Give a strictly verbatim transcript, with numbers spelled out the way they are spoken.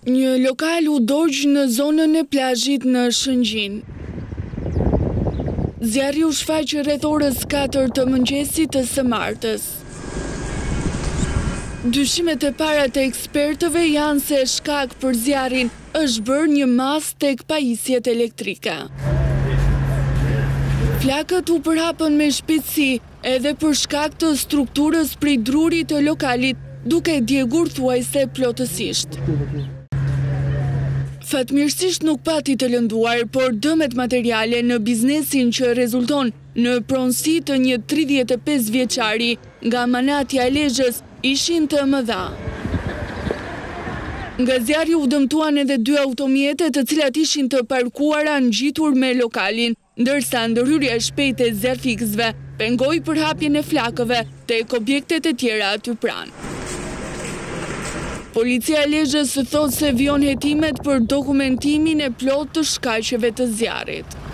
Një lokal u dogj në zonën e plazhit në Shëngjin. Zjarri u shfaq rreth orës katër të mëngjesit të së martës. Dyshimet e para të ekspertëve janë se shkak për zjarrin është bërë një masë tek pajisjet elektrike. Flakët u përhapën me shpejtësi edhe për shkak të strukturës prej drurit të lokalit, duke djegur thuajse plotësisht. Fatmirësisht nuk pati të lënduar, por dëmet materiale në biznesin që rezulton në pronësi të një tridhjetë e pesë vjeçari nga manatja e Lezhës ishin të mëdha. Nga zjarri u dëmtuan edhe dy automjete të cilat ishin të parkuara ngjitur me lokalin, ndërsa ndërhyrja e shpejtë e zjarfikësve pengoi përhapjen e flakëve tek objektet e tjera aty pranë. Policia e Lezhës thot se vijon hetimet për dokumentimin e plotë të shkaqeve të zjarrit.